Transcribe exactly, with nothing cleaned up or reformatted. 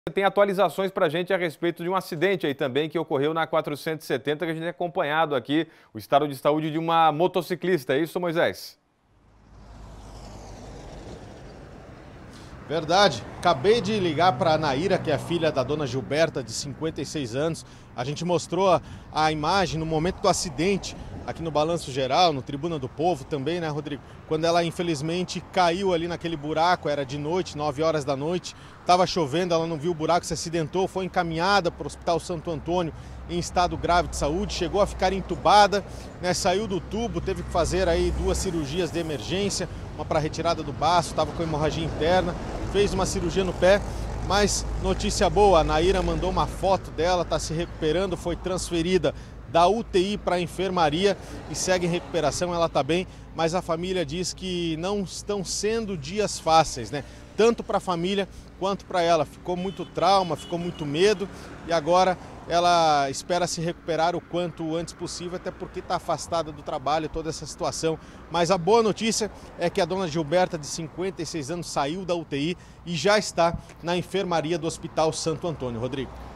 Tem atualizações para a gente a respeito de um acidente aí também que ocorreu na quatrocentos e setenta, que a gente tem acompanhado aqui o estado de saúde de uma motociclista. É isso, Moisés? Verdade. Acabei de ligar para a Naira, que é a filha da dona Gilberta, de cinquenta e seis anos. A gente mostrou a, a imagem no momento do acidente, aqui no Balanço Geral, no Tribuna do Povo também, né, Rodrigo? Quando ela, infelizmente, caiu ali naquele buraco, era de noite, nove horas da noite. Estava chovendo, ela não viu o buraco, se acidentou, foi encaminhada para o Hospital Santo Antônio em estado grave de saúde, chegou a ficar entubada, né, saiu do tubo, teve que fazer aí duas cirurgias de emergência, uma para retirada do baço, estava com hemorragia interna, fez uma cirurgia no pé, mas notícia boa, a Naira mandou uma foto dela, está se recuperando, foi transferida da U T I para a enfermaria e segue em recuperação, ela está bem, mas a família diz que não estão sendo dias fáceis, né? Tanto para a família quanto para ela. Ficou muito trauma, ficou muito medo e agora ela espera se recuperar o quanto antes possível, até porque está afastada do trabalho, toda essa situação. Mas a boa notícia é que a dona Gilberta, de cinquenta e seis anos, saiu da U T I e já está na enfermaria do Hospital Santo Antônio. Rodrigo.